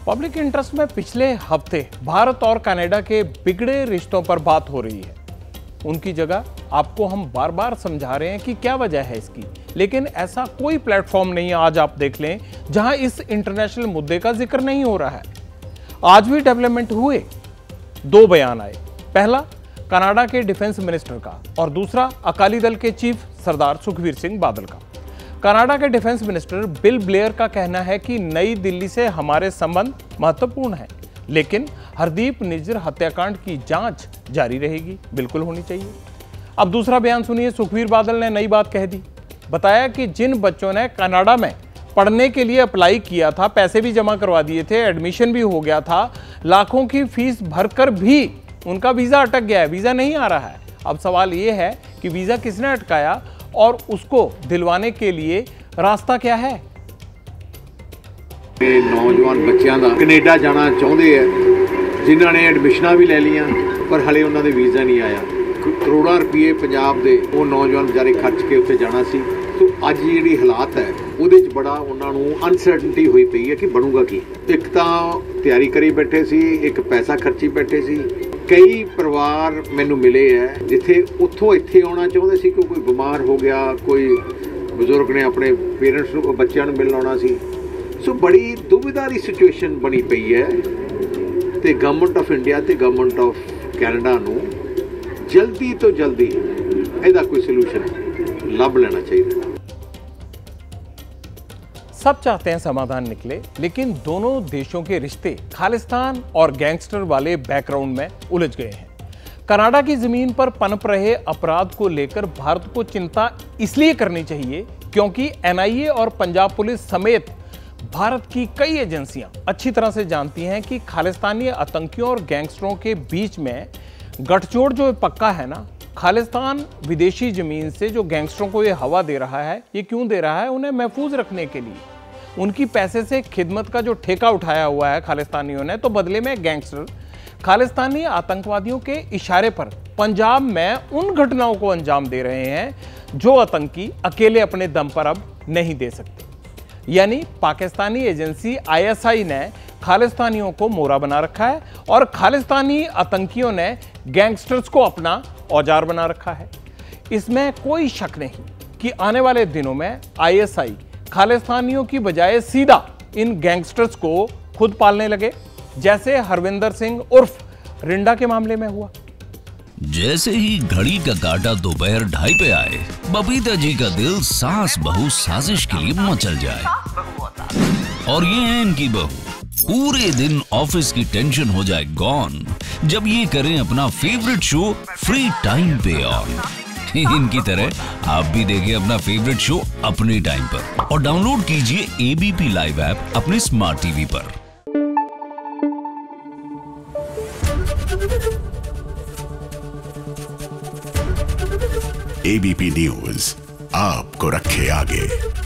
Public interest में पिछले हफ्ते भारत और कनाडा के बिगड़े रिश्तों पर बात हो रही है। उनकी जगह आपको हम बार बार समझा रहे हैं कि क्या वजह है इसकी, लेकिन ऐसा कोई प्लेटफॉर्म नहीं है, आज आप देख लें, जहां इस इंटरनेशनल मुद्दे का जिक्र नहीं हो रहा है। आज भी डेवलपमेंट हुए, दो बयान आए। पहला कनाडा के डिफेंस मिनिस्टर का और दूसरा अकाली दल के चीफ सरदार सुखबीर सिंह बादल का। कनाडा के डिफेंस मिनिस्टर बिल ब्लेयर का कहना है कि नई दिल्ली से हमारे संबंध महत्वपूर्ण हैं, लेकिन हरदीप निज्जर हत्याकांड की जांच जारी रहेगी, बिल्कुल होनी चाहिए। अब दूसरा बयान सुनिए, सुखबीर बादल ने नई बात कह दी। बताया कि जिन बच्चों ने कनाडा में पढ़ने के लिए अप्लाई किया था, पैसे भी जमा करवा दिए थे, एडमिशन भी हो गया था, लाखों की फीस भरकर भी उनका वीज़ा अटक गया है, वीज़ा नहीं आ रहा है। अब सवाल ये है कि वीज़ा किसने अटकाया और उसको दिलवाने के लिए रास्ता क्या है। नौजवान बच्चों का कनेडा जाना चाहते हैं, जिन्होंने एडमिशन भी ले लिया पर हले उन्होंने वीज़ा नहीं आया। करोड़ों रुपये पंजाब के वो नौजवान बेचारे खर्च के उत्थे जाना सी। तो अज जी हालात है वो बड़ा उन्होंने अनसर्टनटी हुई पई है कि बनूगा की। एक तो तैयारी करी बैठे सी, एक पैसा खर्ची बैठे सी। कई परिवार मैनू मिले है जिथे उतों इत्थे आना चाहते सी, कोई बीमार हो गया, कोई बजुर्ग ने अपने पेरेंट्स बच्चों मिलना आना सी। सो बड़ी दुविधा की सिचुएशन बनी पई है ते गवर्नमेंट ऑफ इंडिया ते गवर्नमेंट ऑफ कैनेडा नू जल्दी तो जल्दी इसका कोई सलूशन लभ लेना चाहिए। सब चाहते हैं समाधान निकले, लेकिन दोनों देशों के रिश्ते खालिस्तान और गैंगस्टर वाले बैकग्राउंड में उलझ गए हैं। कनाडा की जमीन पर पनप रहे अपराध को लेकर भारत को चिंता इसलिए करनी चाहिए क्योंकि एनआईए और पंजाब पुलिस समेत भारत की कई एजेंसियां अच्छी तरह से जानती हैं कि खालिस्तानी आतंकियों और गैंगस्टरों के बीच में गठजोड़ जो पक्का है ना, खालिस्तान विदेशी जमीन से जो गैंगस्टरों को ये हवा दे रहा है, ये क्यों दे रहा है? उन्हें महफूज रखने के लिए। उनकी पैसे से खिदमत का जो ठेका उठाया हुआ है खालिस्तानियों ने, तो बदले में गैंगस्टर खालिस्तानी आतंकवादियों के इशारे पर पंजाब में उन घटनाओं को अंजाम दे रहे हैं जो आतंकी अकेले अपने दम पर अब नहीं दे सकते। यानी पाकिस्तानी एजेंसी आईएसआई ने खालिस्तानियों को मोरा बना रखा है और खालिस्तानी आतंकियों ने गैंगस्टर्स को अपना औजार बना रखा है। इसमें कोई शक नहीं कि आने वाले दिनों में आईएसआई खालिस्तानियों की बजाय सीधा इन गैंगस्टर्स को खुद पालने लगे, जैसे हरविंदर सिंह उर्फ रिंडा के मामले में हुआ। जैसे ही घड़ी का काटा दोपहर 2:30 पे आए, बबीता जी का दिल सास बहू साजिश के लिए मचल जाए। और ये है इनकी बहू, पूरे दिन ऑफिस की टेंशन हो जाए गॉन जब ये करें अपना फेवरेट शो फ्री टाइम पे ऑन। इनकी तरह आप भी देखिए अपना फेवरेट शो अपने टाइम पर और डाउनलोड कीजिए एबीपी लाइव ऐप अपने स्मार्ट टीवी पर। एबीपी न्यूज आपको रखे आगे।